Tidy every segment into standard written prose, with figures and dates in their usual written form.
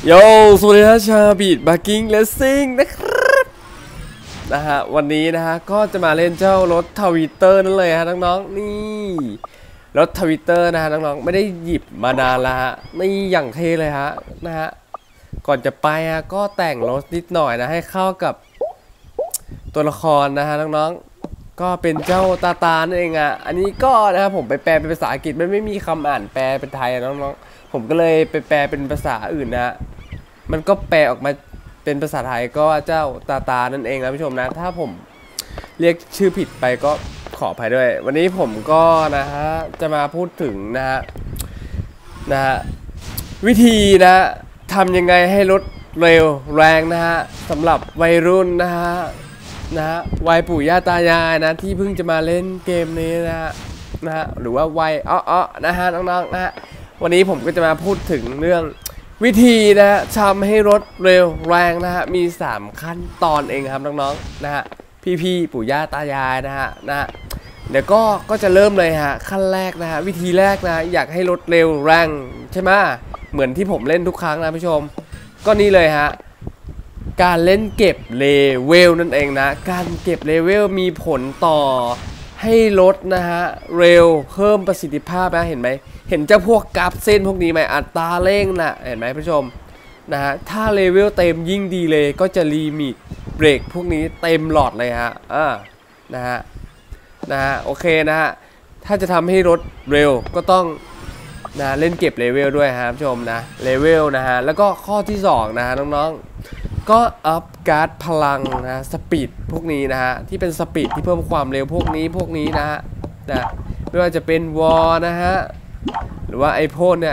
โยสวัสดีครับชาบีดบาร์กิ้งเลสซิ่งนะครับวันนี้ก็จะมาเล่นเจ้ารถทวิตเตอร์นั่นเลยฮะน้องๆนี่รถทวิตเตอร์น้องๆไม่ได้หยิบมานานละฮะนี่อย่างเท่เลยฮะก่อนจะไปก็แต่งรถนิดหน่อยนะให้เข้ากับตัวละครน้องๆก็เป็นเจ้าตานั่นเองอันนี้ก็ผมไปแปลเป็นภาษาอังกฤษไม่มีคำอ่านแปลเป็นไทยน้องๆผมก็เลยไปแปลเป็นภาษาอื่นมันก็แปลออกมาเป็นภาษาไทยก็เจ้าตานั่นเองนะผู้ชมนะถ้าผมเรียกชื่อผิดไปก็ขออภัยด้วยวันนี้ผมก็จะมาพูดถึงวิธีทำยังไงให้รถเร็วแรงสำหรับวัยรุ่นวัยปู่ย่าตายายที่เพิ่งจะมาเล่นเกมนี้หรือว่าวัยน้องๆวันนี้ผมก็จะมาพูดถึงเรื่องวิธีทำให้รถเร็วแรงมี3ขั้นตอนเองครับน้องๆพี่ปู่ย่าตายายเดี๋ยวก็จะเริ่มเลยขั้นแรกวิธีแรกอยากให้รถเร็วแรงใช่ไหมเหมือนที่ผมเล่นทุกครั้งนะผู้ชมก็นี่เลยการเล่นเก็บเลเวลนั่นเองการเก็บเลเวลมีผลต่อให้รถเร็วเพิ่มประสิทธิภาพเห็นไหมเห็นเจ้าพวกกราฟเส้นพวกนี้ไหมอัตราเร่งเห็นไหมผู้ชมถ้าเลเวลเต็มยิ่งดีเลยก็จะลิมิตเบรกพวกนี้เต็มหลอดเลยโอเคถ้าจะทำให้รถเร็วก็ต้องเล่นเก็บเลเวลด้วยผู้ชมเลเวลแล้วก็ข้อที่2น้องๆก็อัพการ์ดพลังสปีดพวกนี้ที่เป็นสปีดที่เพิ่มความเร็วพวกนี้ไม่ว่าจะเป็นวอลหรือว่าไอพ่น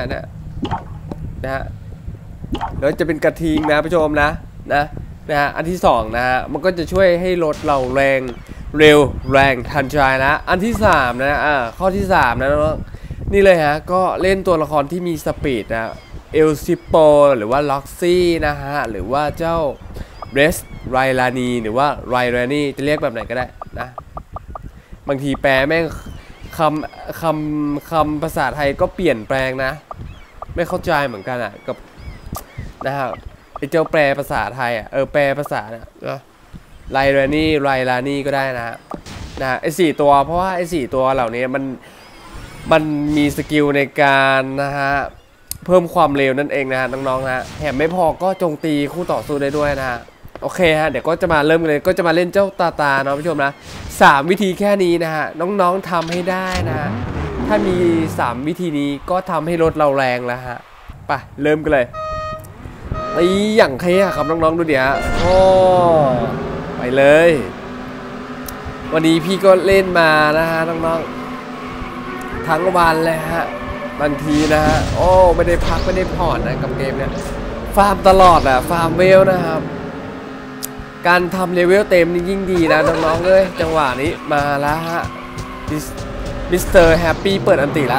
แล้วจะเป็นกระทิงผู้ชมอันที่2มันก็จะช่วยให้รถเราแรงเร็วแรงทันใจอันที่3ข้อที่3นี่เลยก็เล่นตัวละครที่มีสปีดเอลซิโปหรือว่าล็อกซี่หรือว่าเจ้าเรสไรลานีหรือว่าไรลานีจะเรียกแบบไหนก็ได้บางทีแปลแม่งคำภาษาไทยก็เปลี่ยนแปลงไม่เข้าใจเหมือนกันกับไอเจ้าแปลภาษาไทยแปลภาษาไรลานีก็ได้ไอ4ตัวเพราะว่าไอ4ตัวเหล่านี้มันมีสกิลในการเพิ่มความเร็วนั่นเองน้องๆแถมไม่พอก็โจมตีคู่ต่อสู้ได้ด้วยโอเคเดี๋ยวก็จะมาเริ่มกันเลยก็จะมาเล่นเจ้าตาเนาะผู้ชม3วิธีแค่นี้น้องๆทำให้ได้ถ้ามี3วิธีนี้ก็ทำให้รถเราแรงแล้วไปเริ่มกันเลยอย่างเท่ครับน้องๆดูดิโอ้ไปเลยวันนี้พี่ก็เล่นมาน้องๆทั้งวันเลยบางทีโอ้ไม่ได้พักไม่ได้ผ่อนกับเกมเนี่ยฟาร์มตลอดฟาร์มเวลนะครับการทำเลเวลเต็มนี่ยิ่งดีน้องๆเลยจังหวะนี้มาแล้วมิสเตอร์แฮปปี้เปิดอันติละ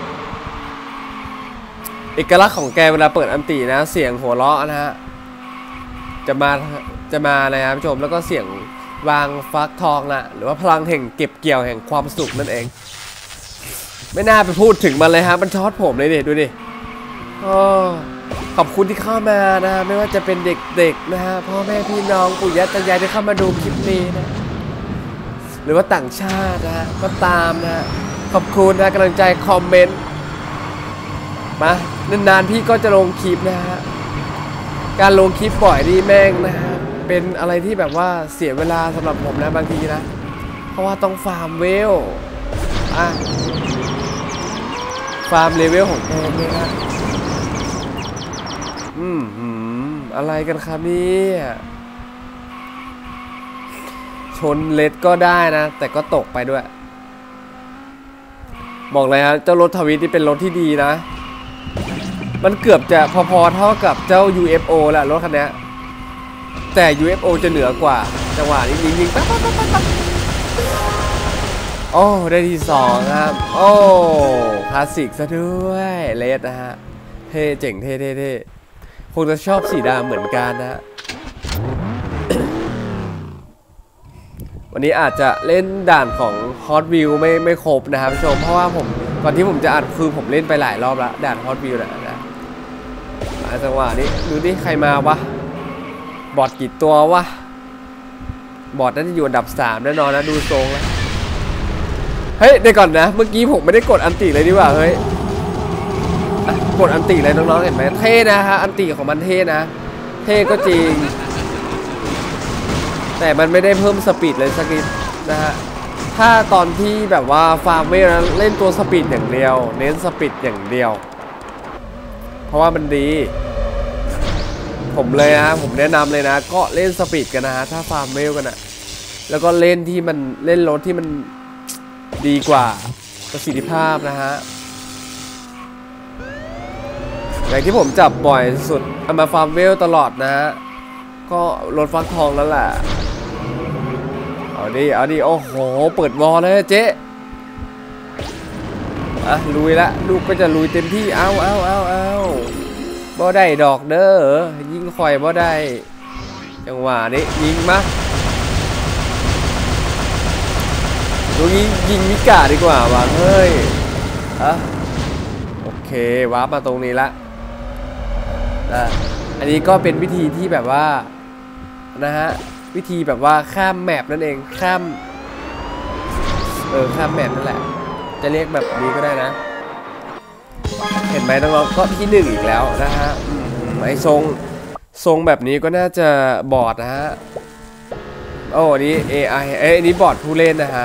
เอกลักษณ์ของแกเวลาเปิดอันติเสียงหัวเราะจะมานะครับผู้ชมแล้วก็เสียงวางฟักทองหรือว่าพลังแห่งเก็บเกี่ยวแห่งความสุขนั่นเองไม่น่าไปพูดถึงมันเลยมันช็อตผมเลยดูดิขอบคุณที่เข้ามาไม่ว่าจะเป็นเด็กพ่อแม่พี่น้องปู่ย่าตายายที่เข้ามาดูคลิปนี้หรือว่าต่างชาติก็ตามขอบคุณกำลังใจคอมเมนต์มานานๆพี่ก็จะลงคลิปการลงคลิปบ่อยดีแม่งเป็นอะไรที่แบบว่าเสียเวลาสำหรับผมบางทีเพราะว่าต้องฟาร์มเวลฟาร์มเลเวลของแกเนี่ยอะไรกันครับนี่ชนเลดก็ได้แต่ก็ตกไปด้วยบอกเลยเจ้ารถทวิตนี่เป็นรถที่ดีมันเกือบจะพอๆเท่ากับเจ้า UFO แหละรถคันนี้แต่ UFO จะเหนือกว่าจังหวะนี้ยิงๆปั๊บโอ้ได้ที่2ครับโอ้คลาสสิกซะด้วยเลดเท่เจ๋งเท่คงจะชอบสีดำเหมือนกันวันนี้อาจจะเล่นด่านของ Hot Wheel ไม่ครบนะครับผู้ชมเพราะว่าก่อนที่ผมจะอัดคือผมเล่นไปหลายรอบแล้วด่าน Hot Wheel ไปจังหวะนี้ดูดิใครมาวะบอทกี่ตัววะบอทน่าจะอยู่อันดับ3แน่นอนนะดูทรงแล้วเฮ้ยเดี๋ยวก่อนนะเมื่อกี้ผมไม่ได้กดอันติเลยดีกว่าเฮ้ยกดอันติเลยน้องๆเห็นไหมเท่นะฮะอันติของมันเท่นะเท่ก็จริงแต่มันไม่ได้เพิ่มสปีดเลยสักนิดนะฮะถ้าตอนที่แบบว่าฟาร์มเวลเล่นตัวสปีดอย่างเดียวเน้นสปีดอย่างเดียวเพราะว่ามันดีผมเลยนะผมแนะนำเลยนะก็เล่นสปีดกันนะฮะถ้าฟาร์มเวลกันนะแล้วก็เล่นที่มันเล่นรถที่มันดีกว่าประสิทธิภาพนะฮะอย่างที่ผมจับบ่อยสุดเอามาฟาร์มเวลตลอดนะฮะก็รถฟักทองแล้วแหละเอาดิโอ้โหเปิดวอลเลยเจ๊อ่ะลุยละลูกก็จะลุยเต็มที่เอาบ่ได้ดอกเด้อยิงคอยบ่ได้จังหวะนี้ยิงมาดูยิงมิกาดีกว่าว่ะเฮ้ยโอเควาร์ปมาตรงนี้ละอันนี้ก็เป็นวิธีที่แบบว่านะฮะวิธีแบบว่าข้ามแมปนั่นเองข้ามแมปนั่นแหละจะเรียกแบบนี้ก็ได้นะเห็นไหมน้องๆก็ที่1อีกแล้วนะฮะไอ้ทรงแบบนี้ก็น่าจะบอร์ดนะฮะโอ้อันนี้ AI อันนี้บอร์ดผู้เล่นนะฮะ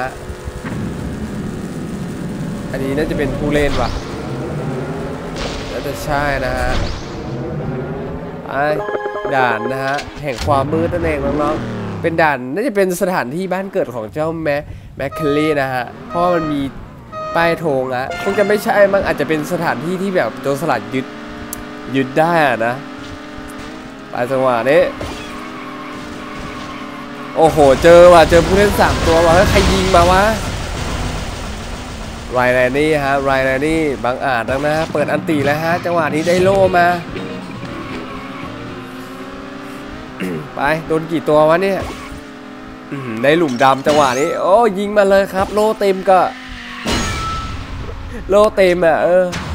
อันนี้น่าจะเป็นผู้เล่นว่ะน่าจะใช่นะฮะไอ้ด่านนะฮะแห่งความมืดนั่นเองน้องๆเป็นด่านน่าจะเป็นสถานที่บ้านเกิดของเจ้าแมคเคลลี่นะฮะเพราะมันมีป้ายธงอะคงจะไม่ใช่มันอาจจะเป็นสถานที่ที่แบบโจรสลัดยึดได้อะนะไปจังหวะนี้โอ้โหเจอผู้เล่น3ตัวว่ะใครยิงมาวะไรแลนี่ฮะไรแลนี่บังอาจนะเปิดอันตีแล้วฮะจังหวะนี้ได้โล่มาไปโดนกี่ตัววะเนี่ยได้หลุมดำจังหวะนี้โอ้ยิงมาเลยครับโล่เต็มก็โล่เต็มอ่ะ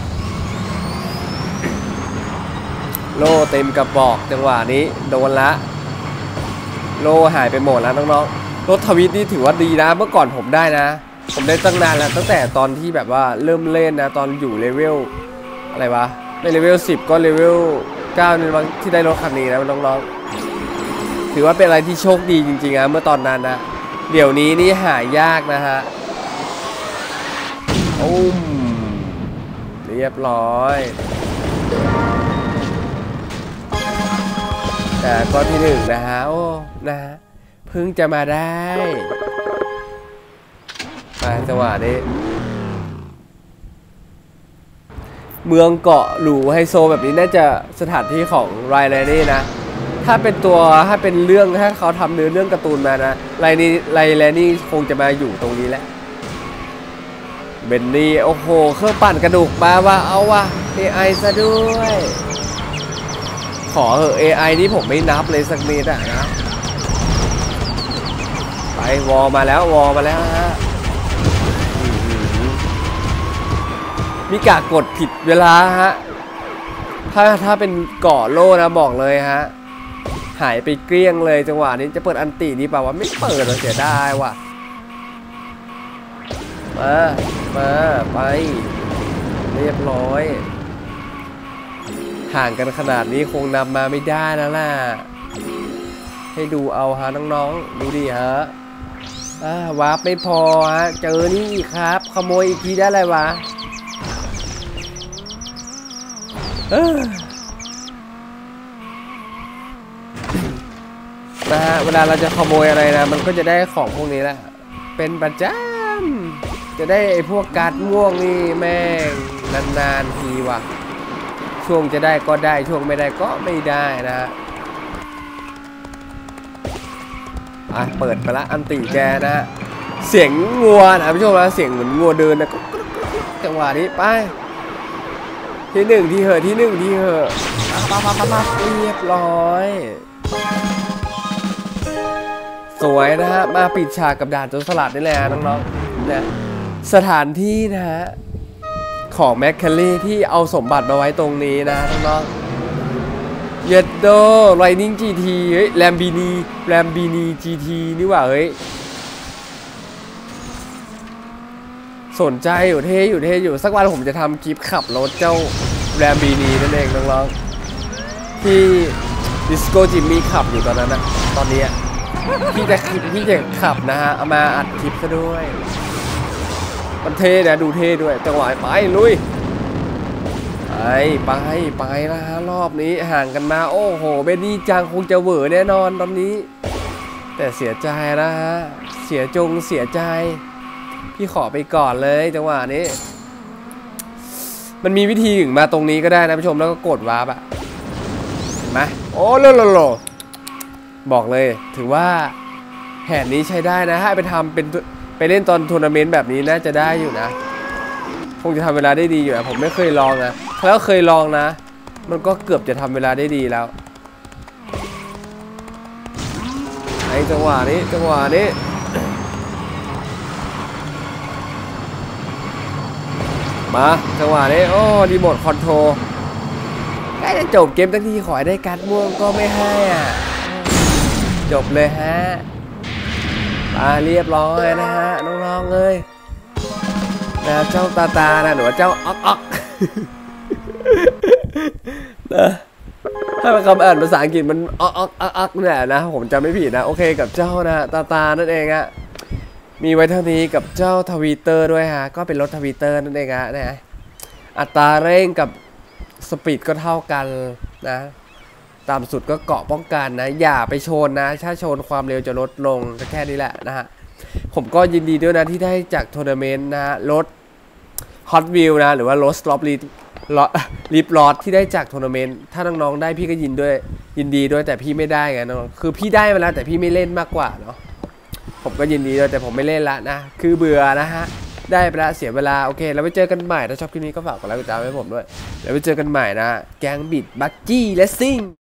โล่เต็มกระบอกจังหวะนี้โดนละโล่หายไปหมดแล้วน้องๆรถทวิตนี่ถือว่าดีนะเมื่อก่อนผมได้นะผมได้ตั้งนานแล้วตั้งแต่ตอนที่แบบว่าเริ่มเล่นนะตอนอยู่เลเวลอะไรวะไม่เลเวล10ก็เลเวล9นี่มั้งที่ได้รถคันนี้นะน้องๆถือว่าเป็นอะไรที่โชคดีจริงๆนะเมื่อตอนนั้นนะเดี๋ยวนี้นี่หายากนะฮะเรียบร้อยแต่ก็ที่1นะฮะโอ้นะฮะเพิ่งจะมาได้มาจังหวะนี้เมืองเกาะหรูไฮโซแบบนี้น่าจะสถานที่ของไรแลนี่นะถ้าเป็นเรื่องถ้าเขาทำเนื้อเรื่องการ์ตูนมานะไรแลนี่คงจะมาอยู่ตรงนี้แหละเบนนี่โอ้โหเครื่องปั่นกระดูกมาว่าเอาว่ะ AI ซะด้วยขอเหอะ AI นี่ผมไม่นับเลยสักนิดอะนะไปวอมาแล้วฮะมิกากดผิดเวลาฮะถ้าเป็นเกาะโล่นะบอกเลยฮะหายไปเกลี้ยงเลยจังหวะนี้จะเปิดอันตีดีเปล่าวะไม่เปิดเลยเสียได้ว่ะมาไปเรียบร้อยห่างกันขนาดนี้คงนำมาไม่ได้แล้วล่ะให้ดูเอาฮะน้องๆดูดิฮะวาร์ปไม่พอฮะเจอนี่อีกครับขโมยอีกทีได้อะไรวะนะฮะเวลาเราจะขโมยอะไรนะมันก็จะได้ของพวกนี้แหละเป็นประจำจะได้ไอ้พวกการ์ดม่วงนี่แม่งนานๆทีว่ะช่วงจะได้ก็ได้ช่วงไม่ได้ก็ไม่ได้นะฮะเปิดไปละอันติแกนะเสียงงัวนะผู้ชมนะเสียงเหมือนงัวเดินนะจังหวะนี้ไปที่1ที่เหอะมาเรียบร้อยสวยนะฮะมาปิดฉากกับด่านโจรสลัดนี่แหละน้องๆนะสถานที่นะฮะของแมคเคลลี่ที่เอาสมบัติมาไว้ตรงนี้นะน้องๆเยดโดไลนิ่ง GT เฮ้ยแลมบีนี GT นี่หว่าเฮ้ยสนใจอยู่เท่อยู่สักวันผมจะทำคลิปขับรถเจ้าแลมบีนีนั่นเองน้องๆที่ดิสโก้จิมมี่ขับอยู่ตอนนั้นนะตอนนี้พี่จะขับนะฮะเอามาอัดคลิปซะด้วยมันเท่นะดูเท่ด้วยจังหวะไปลุยไปนะฮะรอบนี้ห่างกันมาโอ้โหเบนนี่จังคงจะเหวอแน่นอนตอนนี้แต่เสียใจนะฮะเสียใจพี่ขอไปก่อนเลยจังหวะนี้มันมีวิธีถึงมาตรงนี้ก็ได้นะผู้ชมแล้วก็กดวาร์ปอะมาโอ้โลบอกเลยถือว่าแผนนี้ใช้ได้นะถ้าไปทำเป็นไปเล่นตอนทัวร์นาเมนต์แบบนี้น่าจะได้อยู่นะคงจะทำเวลาได้ดีอยู่นะผมไม่เคยลองนะแล้วเคยลองนะมันก็เกือบจะทำเวลาได้ดีแล้วไอ้จังหวะนี้มาจังหวะนี้โอ้รีโมทคอนโทรลใกล้จะจบเกมตั้งทีขอได้การ์ดม่วงก็ไม่ให้อ่ะจบเลยฮะเรียบร้อยนะฮะน้องๆเลยนะเจ้าตานะหรือว่าเจ้าอ๊อกนะถ้าเป็นคำอ่านภาษาอังกฤษมันอ๊อกเนี่ยนะผมจำไม่ผิดนะโอเคกับเจ้านะตานั่นเองอะมีไว้เท่านี้กับเจ้าทวีเตอร์ด้วยฮะก็เป็นรถทวีเตอร์นั่นเองฮะนะอัตราเร่งกับสปีดก็เท่ากันนะตามสุดก็เกาะป้องกันนะอย่าไปชนนะถ้าชนความเร็วจะลดลงแค่นี้แหละนะฮะผมก็ยินดีด้วยนะที่ได้จากทัวร์นาเมนต์นะรถฮอตวิวนะหรือว่ารถสล็อปลิฟลอดที่ได้จากทัวร์นาเมนต์ถ้าน้องๆได้พี่ก็ยินดีด้วยแต่พี่ไม่ได้ไงน้องคือพี่ได้มาแล้วแต่พี่ไม่เล่นมากกว่าเนาะผมก็ยินดีด้วยแต่ผมไม่เล่นละนะคือเบื่อนะฮะได้ไปละเสียเวลาโอเคแล้วไปเจอกันใหม่ถ้าชอบคลิปนี้ก็ฝากกดไลค์กดติดตามให้ผมด้วยแล้วไปเจอกันใหม่นะแก๊งบิดบักกี้เลสซิ่ง